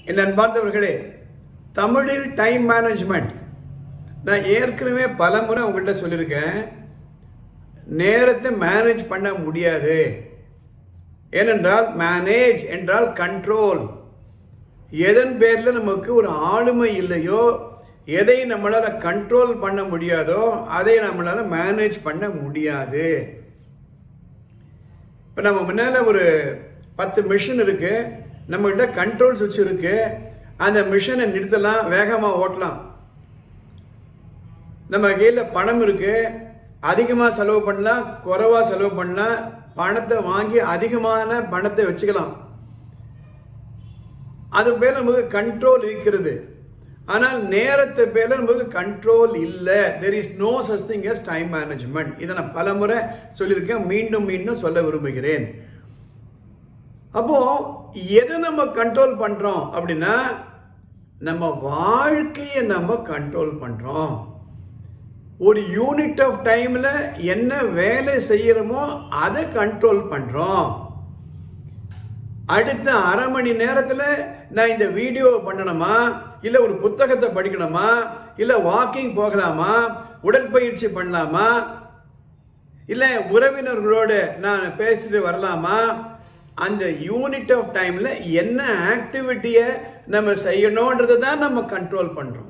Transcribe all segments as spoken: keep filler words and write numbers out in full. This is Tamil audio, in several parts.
என் அன்பார்ந்தவர்களே, தமிழில் டைம் மேனேஜ்மெண்ட் நான் ஏற்கனவே பல முறை உங்கள்கிட்ட சொல்லியிருக்கேன். நேரத்தை மேனேஜ் பண்ண முடியாது. ஏனென்றால் மேனேஜ் என்றால் கண்ட்ரோல். எதன் பேரில் நமக்கு ஒரு ஆளுமை இல்லையோ, எதை நம்மளால் கண்ட்ரோல் பண்ண முடியாதோ அதை நம்மளால் மேனேஜ் பண்ண முடியாது. இப்போ நம்ம முன்னால் ஒரு பத்து மிஷின் இருக்கு, நம்மகிட்ட கண்ட்ரோல் சுவிட்ச் இருக்கு. அந்த மிஷினை நிறுத்தலாம், வேகமாக ஓட்டலாம். நம்ம கையில் பணம் இருக்கு, அதிகமாக செலவு பண்ணலாம், குறைவாக செலவு பண்ணலாம். பணத்தை வாங்கி அதிகமான பணத்தை வச்சுக்கலாம். அது பேர் நமக்கு கண்ட்ரோல் இருக்கிறது. ஆனால் நேரத்தை பேர் நமக்கு கண்ட்ரோல் இல்லை. There is no such thing as time management. இதை நான் பல முறை சொல்லியிருக்கேன், மீண்டும் மீண்டும் சொல்ல விரும்புகிறேன். அப்போ எதை நம்ம கண்ட்ரோல் பண்றோம் அப்படின்னா, நம்ம வாழ்க்கையை நம்ம கண்ட்ரோல் பண்றோம். ஒரு யூனிட் ஆஃப் டைம்ல என்ன வேலை செய்யறோமோ அதை கண்ட்ரோல் பண்றோம். அடுத்த அரை மணி நேரத்துல நான் இந்த வீடியோ பண்ணணுமா, இல்ல ஒரு புத்தகத்தை படிக்கணுமா, இல்ல வாக்கிங் போகலாமா, உடற்பயிற்சி பண்ணலாமா, இல்ல உறவினர்களோட நான் பேசிட்டு வரலாமா, அந்த யூனிட் ஆஃப் டைம்ல என்ன ஆக்டிவிட்டியை நம்ம செய்யணும்ன்றதை தான் நம்ம கண்ட்ரோல் பண்றோம்.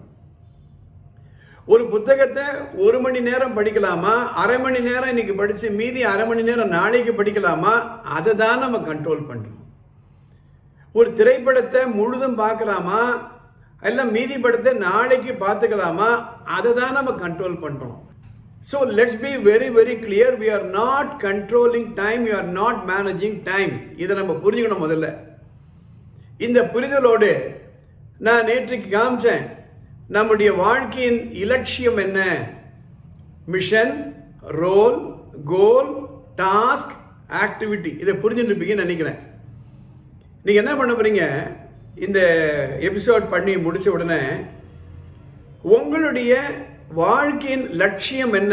ஒரு புத்தகத்தை ஒரு மணி நேரம் படிக்கலாமா, அரை மணி நேரம் இன்னைக்கு படிச்சு மீதி அரை மணி நேரம் நாளைக்கு படிக்கலாமா, அதை தான் நம்ம கண்ட்ரோல் பண்றோம். ஒரு திரைப்படத்தை முழுதும் பார்க்கலாமா, எல்லாம் மீதி படத்தை நாளைக்கு பார்த்துக்கலாமா, அதை தான் நம்ம கண்ட்ரோல் பண்றோம். So let's be very very clear, we are not controlling time, we are not managing time. இதை நம்ம புரிஞ்சுக்கணும். முதல்ல இந்த புரிதலோடு நான் நேற்றுக்கு காமிச்சேன், நம்முடைய வாழ்க்கையின் இலட்சியம் என்ன? Mission, role, goal, task, activity. இதை புரிஞ்சுட்டு நினைக்கிறேன். நீங்க என்ன பண்ண போறீங்க? இந்த எபிசோட் பண்ணி முடிச்ச உடனே உங்களுடைய வாழ்க்கையின் லட்சியம் என்ன?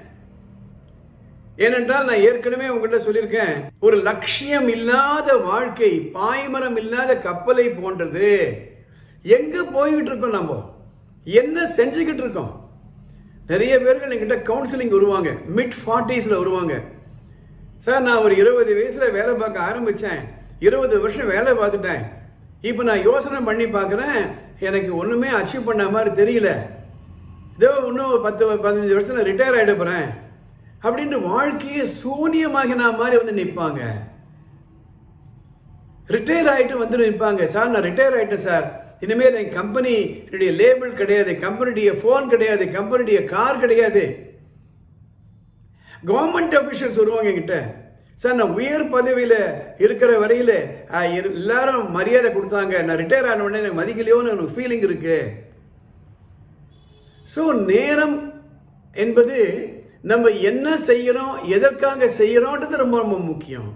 ஏனென்றால் நான் ஏற்கனவே உங்கள்கிட்ட சொல்லியிருக்கேன், ஒரு லட்சியம் இல்லாத வாழ்க்கை பாய்மரம் இல்லாத கப்பலை போன்றது. எங்க போய்கிட்டு இருக்கோம், நம்ம என்ன செஞ்சுக்கிட்டு இருக்கோம்? நிறைய பேர்கள் என்கிட்ட கவுன்சிலிங் வருவாங்க, மிட் ஃபார்ட்டிஸ்ல வருவாங்க. சார், நான் ஒரு இருபது வயசுல வேலை பார்க்க ஆரம்பிச்சேன், இருபது வருஷம் வேலை பார்த்துட்டேன், இப்போ நான் யோசனை பண்ணி பார்க்குறேன், எனக்கு ஒன்றுமே அச்சீவ் பண்ண மாதிரி தெரியல, இதோ இன்னும் பத்து பதினஞ்சு வருஷம் நான் ரிட்டையர் ஆகிட போகிறேன் அப்படின்ட்டு வாழ்க்கையே சூனியமாகின மாதிரி வந்து நிற்பாங்க. ரிட்டையர் ஆகிட்டு வந்து நிற்பாங்க. சார், நான் ரிட்டையர் ஆகிட்டேன் சார், இனிமேல் என் கம்பெனியுடைய லேபிள் கிடையாது, கம்பெனியுடைய ஃபோன் கிடையாது, கம்பெனியுடைய கார் கிடையாது. கவர்மெண்ட் அபிஷியல்ஸ் வருவாங்க என்கிட்ட, சார் நான் உயர் பதவியில் இருக்கிற வரையில் எல்லாரும் மரியாதை கொடுத்தாங்க, நான் ரிட்டையர் ஆன உடனே எனக்கு மதிக்கலையோன்னு எனக்கு ஃபீலிங் இருக்கு. ஸோ நேரம் என்பது நம்ம என்ன செய்யறோம், எதற்காக செய்யறோன்றது ரொம்ப ரொம்ப முக்கியம்.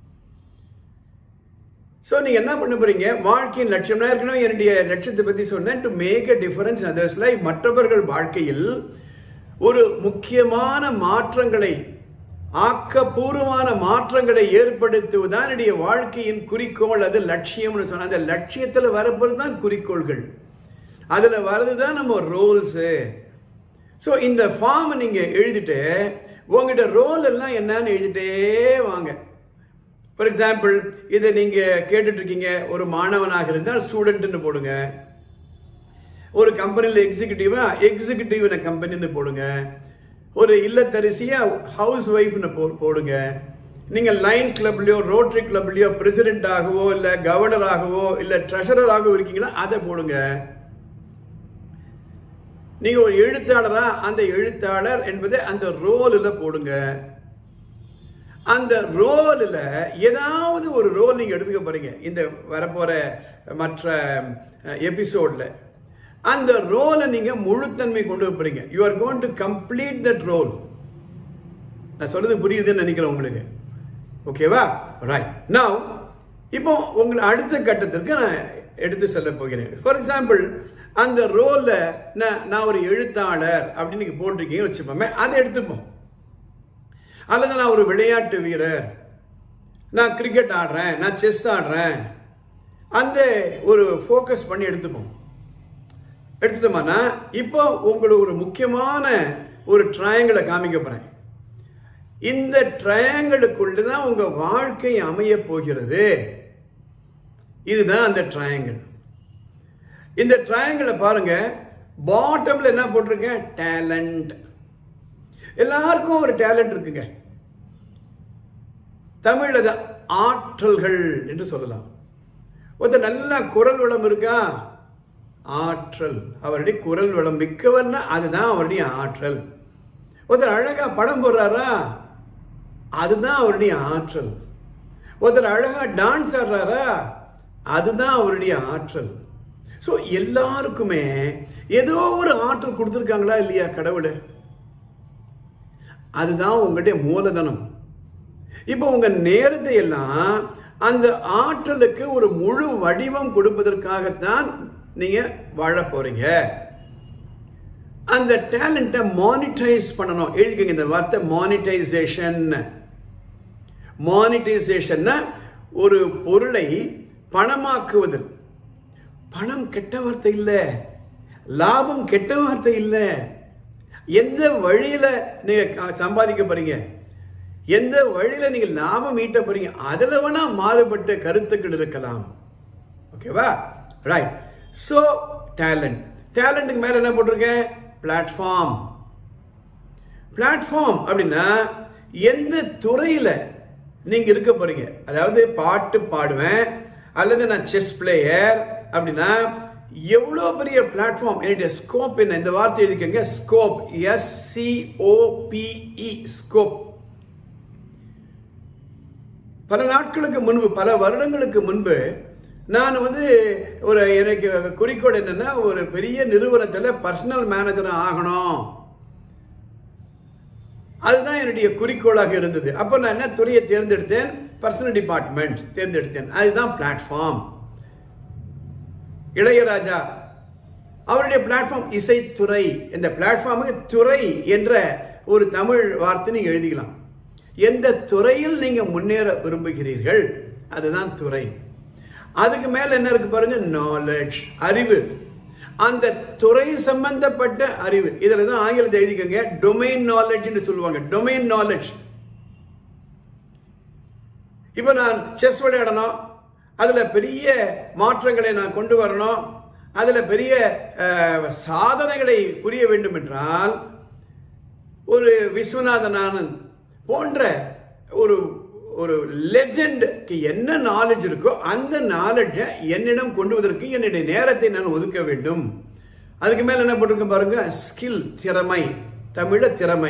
ஸோ நீங்கள் என்ன பண்ண போறீங்க? வாழ்க்கையின் லட்சியம். நான் ஏற்கனவே என்னுடைய லட்சியத்தை பற்றி சொன்னேன், to make a difference in others life. மற்றவர்கள் வாழ்க்கையில் ஒரு முக்கியமான மாற்றங்களை, ஆக்கப்பூர்வமான மாற்றங்களை ஏற்படுத்துவதுதான் என்னுடைய வாழ்க்கையின் குறிக்கோள். அது லட்சியம்னு சொன்ன அந்த லட்சியத்தில் வரப்போது தான் குறிக்கோள்கள், அதில் வர்றது தான் நம்ம ரோல்ஸு. ஸோ இந்த ஃபார்மை நீங்கள் எழுதிட்டு உங்ககிட்ட ரோல் எல்லாம் என்னன்னு எழுதிட்டே வாங்க. ஃபார் எக்ஸாம்பிள், இதை நீங்கள் கேட்டுட்டு இருக்கீங்க, ஒரு மாணவனாக இருந்தால் ஸ்டூடெண்ட்னு போடுங்க, ஒரு கம்பெனியில் எக்ஸிக்யூட்டிவா எக்ஸிக்யூட்டிவ் கம்பெனின்னு போடுங்க, ஒரு இல்லத்தரசியா ஹவுஸ் ஒய்ஃப்னு போ போடுங்க நீங்கள் லைன்ஸ் கிளப்லையோ ரோட்டரி கிளப்லையோ பிரசிடென்ட் ஆகவோ இல்லை கவர்னர் ஆகவோ இல்லை ட்ரெஷரர் ஆகவோ இருக்கீங்கன்னா அதை போடுங்க. நீங்க ஒரு எழுத்தாளரா, அந்த எழுத்தாளர் என்பதை அந்த ரோலில் போடுங்க. அந்த ரோலில் ஏதாவது ஒரு ரோல் நீங்க எடுத்துக்க போறீங்க இந்த வரப்போற மற்ற எபிசோட்ல. அந்த ரோலை நீங்க முழுத்தன்மை கொண்டு போறீங்க. You are going to complete that role. நான் சொல்றது புரியுதுன்னு நினைக்கிறேன் உங்களுக்கு. ஓகேவா? ரைட். நவ் இப்போ உங்களை அடுத்த கட்டத்திற்கு நான் எடுத்து செல்ல போகிறேன். ஃபார் எக்ஸாம்பிள், அந்த ரோல்ல நான் நான் ஒரு எழுத்தாளர் அப்படின்னு நீங்க போட்டிருக்கீங்க வச்சுப்போமே, அதை எடுத்துப்போம். அல்லது நான் ஒரு விளையாட்டு வீரர், நான் கிரிக்கெட் ஆடுறேன், நான் செஸ் ஆடுறேன், அந்த ஒரு ஃபோக்கஸ் பண்ணி எடுத்துப்போம். எடுத்துட்டோம்னா இப்போ உங்களுக்கு ஒரு முக்கியமான ஒரு ட்ரையாங்கிளை காமிக்க போறேன். இந்த ட்ரையாங்கிளுக்குள்ள தான் உங்க வாழ்க்கை அமைய போகிறது. இதுதான் அந்த ட்ரையாங்கிள். இந்த ட்ரையாங்கிளை பாருங்க, பாட்டம்ல என்ன போட்டிருக்கேன்? டேலண்ட். எல்லாருக்கும் ஒரு டேலண்ட் இருக்குங்க. தமிழ்ல தான் ஆற்றல்கள் என்று சொல்லலாம். ஒருத்தர் நல்ல குரல் வளம் இருக்கா? ஆற்றல். அவருடைய குரல் வளம் மிக்கவர்னா அதுதான் அவருடைய ஆற்றல். ஒருத்தர் அழகா படம் போடுறாரா? அதுதான் அவருடைய ஆற்றல். ஒருத்தர் அழகா டான்ஸ் ஆடுறாரா? அதுதான் அவருடைய ஆற்றல். ஸோ எல்லாருக்குமே ஏதோ ஒரு ஆற்றல் கொடுத்துருக்காங்களா இல்லையா கடவுள்? அதுதான் உங்களுடைய மூலதனம். இப்போ உங்க நேரத்தை எல்லாம் அந்த ஆற்றலுக்கு ஒரு முழு வடிவம் கொடுப்பதற்காகத்தான் நீங்க வாழ போறீங்க. அந்த டேலண்ட்டை மானிட்டைஸ் பண்ணணும். எழுதிக்கங்க இந்த வார்த்தை, மானிட்டைசேஷன். மானிட்டைசேஷன் ஒரு பொருளை பணமாக்குவது. பணம் கெட்ட வார்த்தை இல்லை, லாபம் கெட்ட வார்த்தை இல்லை. எந்த வழியில நீங்க சம்பாதிக்க போறீங்க, எந்த வழியில நீங்க லாபம் ஈட்ட போறீங்க, அதுல வேணா மாறுபட்ட கருத்துக்கள் இருக்கலாம். ஓகேவா? ரைட். So talent. டேலண்ட்டுக்கு மேல என்ன போட்டிருக்கேன்? பிளாட்ஃபார்ம். பிளாட்ஃபார்ம் அப்படின்னா எந்த துறையில நீங்க இருக்க போறீங்க. அதாவது பாட்டு பாடுவேன் அல்லது நான் செஸ் பிளேயர் அப்படின்னா எவ்வளோ பெரிய பிளாட்ஃபார்ம், என்னுடைய ஸ்கோப் என்ன? இந்த வார்த்தை எழுதிக்கங்க, scope. S C O P E, scope. பல நாட்களுக்கு முன்பு, பல வருடங்களுக்கு முன்பு நான் வந்து ஒரு எனக்கு குறிக்கோள் என்னன்னா, ஒரு பெரிய நிறுவனத்தில் பர்சனல் மேனேஜர் ஆகணும். அதுதான் என்னுடைய குறிக்கோளாக இருந்தது. அப்போ நான் என்ன துறையை தேர்ந்தெடுத்தேன்? பர்சனல் டிபார்ட்மெண்ட் தேர்ந்தெடுத்தேன். அதுதான் பிளாட்ஃபார்ம். இளையராஜா அவருடைய பிளாட்ஃபார்ம் இசைத்துறை. இந்த பிளாட்ஃபார்முக்கு துறை என்ற ஒரு தமிழ் வார்த்தை நீங்க எழுதிக்கலாம். எந்த துறையில் நீங்க முன்னேற விரும்புகிறீர்கள் அதுதான் துறை. அதுக்கு மேல என்ன இருக்கு பாருங்க? நாலேஜ், அறிவு. அந்த துறை சம்பந்தப்பட்ட அறிவு. இதுல தான் ஆங்கிலத்தை எழுதிக்கங்க, டொமைன் நாலேஜ் சொல்லுவாங்க. Domain knowledge. இப்ப நான் செஸ் விளையாடணும், அதுல பெரிய மாற்றங்களை நான் கொண்டு வரணும், அதுல பெரிய சாதனைகளை புரிய வேண்டும் என்றால் ஒரு விஸ்வநாதன் ஆனந்த் போன்ற ஒரு ஒரு லெஜெண்டுக்கு என்ன நாலேஜ் இருக்கோ அந்த நாலேஜை என்னிடம் கொண்டு வருவதற்கு என்னுடைய நேரத்தை நான் ஒதுக்க வேண்டும். அதுக்கு மேல என்ன போட்டிருக்க பாருங்க? ஸ்கில், திறமை. தமிழ திறமை.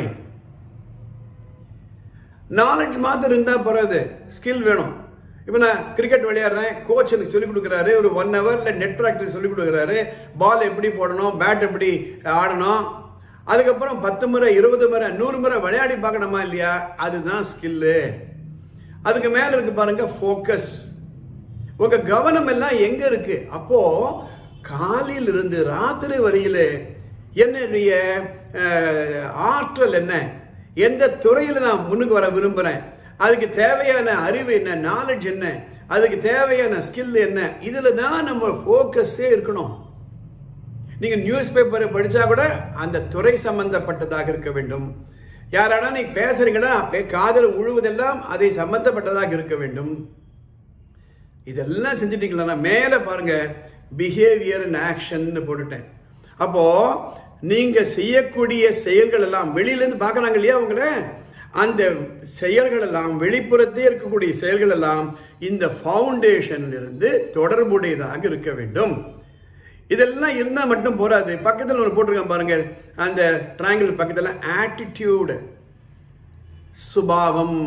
நாலேஜ் மாத்திரம் இருந்தா போறாது, ஸ்கில் வேணும். இப்போ நான் கிரிக்கெட் விளையாடுறேன், கோச் எனக்கு சொல்லிக் கொடுக்குறாரு, ஒரு ஒன் ஹவர்ல நெட் ப்ராக்டிஸ் சொல்லிக் கொடுக்குறாரு, பால் எப்படி போடணும், பேட் எப்படி ஆடணும். அதுக்கப்புறம் பத்து முறை, இருபது முறை, நூறு முறை விளையாடி பார்க்கணுமா இல்லையா? அதுதான் ஸ்கில்லு. அதுக்கு மேல இருக்கு பாருங்க ஃபோக்கஸ். உங்க கவனம் எல்லாம் எங்க இருக்கு? அப்போ காலையில் இருந்து ராத்திரி வரையில என்னுடைய ஆற்றல் என்ன, எந்த துறையில நான் முன்னுக்கு வர விரும்புறேன், அதுக்கு தேவையான அறிவு என்ன, நாலேஜ் என்ன, அதுக்கு தேவையான ஸ்கில் என்ன, இதுல தான் நம்ம ஃபோக்கஸே இருக்கணும். நீங்க நியூஸ் பேப்பரை படிச்சா கூட அந்த துறை சம்பந்தப்பட்டதாக இருக்க வேண்டும். யாரானா நீங்க பேசுறீங்கன்னா காதல் உழுவதெல்லாம் அதை சம்பந்தப்பட்டதாக இருக்க வேண்டும். இதெல்லாம் செஞ்சுட்டீங்களா? மேல பாருங்க, பிஹேவியர் அண்ட் ஆக்ஷன் போட்டுட்டேன். அப்போ நீங்க செய்யக்கூடிய செயல்கள் எல்லாம் வெளியில இருந்து பார்க்கறாங்க இல்லையா உங்களை, அந்த செயல்கள் எல்லாம், வெளிப்புறத்தே இருக்கக்கூடிய செயல்கள் எல்லாம் இந்த ஃபவுண்டேஷன்ல இருந்து தொடர்புடையதாக இருக்க வேண்டும். இதெல்லாம் இருந்தா மட்டும் போராது. பக்கத்தில் ஒரு போட்டிருக்கேன் பாருங்க, அந்த ட்ரையாங்கிள் பக்கத்தில் ஆட்டிடியூட், சுபாவம்.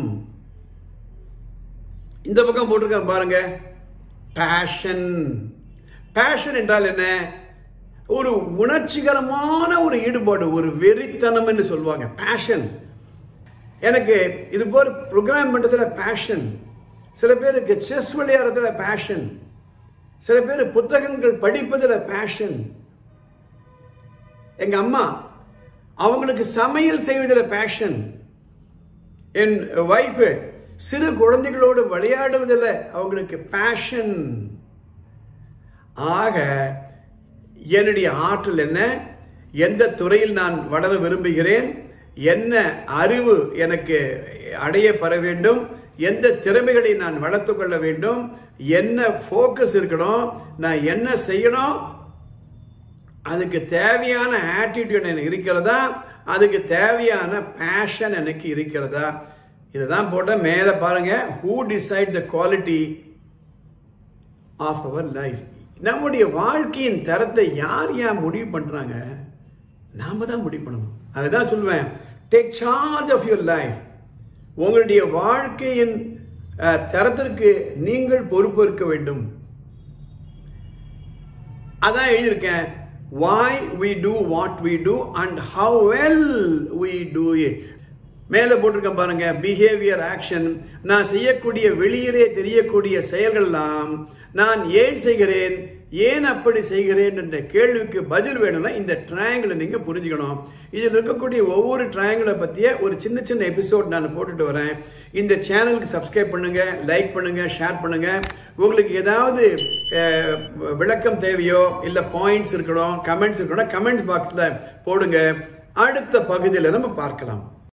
இந்த பக்கம் போட்டிருக்கேன் பாருங்க பேஷன். பேஷன் என்றால் என்ன? ஒரு உணர்ச்சிகரமான ஒரு ஈடுபாடு, ஒரு வெறித்தனம் என்று சொல்லுவாங்க. பேஷன். எனக்கு இது போல ப்ரோக்ராம் பண்றதுல பேஷன். சில பேருக்கு செஸ் விளையாடுறதுல பேஷன். சில பேர் புத்தகங்கள் படிப்பதில் பேஷன். எங்க அம்மா அவங்களுக்கு சமையல் செய்வதில் பேஷன். என் வைஃப் சிறு குழந்தைகளோடு விளையாடுவதில் அவங்களுக்கு பேஷன். ஆக என்னுடைய ஆற்றல் என்ன, எந்த துறையில் நான் வளர விரும்புகிறேன், என்ன அறிவு எனக்கு அடைய பெற வேண்டும், எந்த திறமைகளை நான் வளர்த்து கொள்ள வேண்டும், என்ன ஃபோக்கஸ் இருக்கணும், நான் என்ன செய்யணும், அதுக்கு தேவையான ஆட்டிடியூட் எனக்கு இருக்கிறதா, அதுக்கு தேவையான பேஷன் எனக்கு இருக்கிறதா, இதை தான் போட்ட மேலே பாருங்க. Who decide the quality of our life. நம்முடைய வாழ்க்கையின் தரத்தை யார் யார் முடிவு பண்றாங்க? நாம தான் முடிவு பண்ணணும். அதுதான் சொல்லுவேன், take charge of your life. உங்களுடைய வாழ்க்கையின் தரத்திற்கு நீங்கள் பொறுப்பேற்க வேண்டும். அதான் எழுதியிருக்கேன். Why we do what we do and how well we do it. மேலே போட்டிருக்க பாருங்க, பிஹேவியர் ஆக்ஷன். நான் செய்யக்கூடிய வெளியிலே தெரியக்கூடிய செயல்கள்லாம் நான் ஏன் செய்கிறேன், ஏன் அப்படி செய்கிறேன் என்ற கேள்விக்கு பதில் வேணும்னா இந்த ட்ரையாங்கிளை நீங்கள் புரிஞ்சுக்கணும். இதில் இருக்கக்கூடிய ஒவ்வொரு ட்ரையாங்கிளை பற்றிய ஒரு சின்ன சின்ன எபிசோட் நான் போட்டுட்டு வரேன். இந்த சேனலுக்கு சப்ஸ்கிரைப் பண்ணுங்க, லைக் பண்ணுங்க, ஷேர் பண்ணுங்க. உங்களுக்கு ஏதாவது விளக்கம் தேவையோ இல்லை பாயிண்ட்ஸ் இருக்கணும், கமெண்ட்ஸ் இருக்கணும், கமெண்ட்ஸ் பாக்ஸில் போடுங்க. அடுத்த பகுதியில் நம்ம பார்க்கலாம்.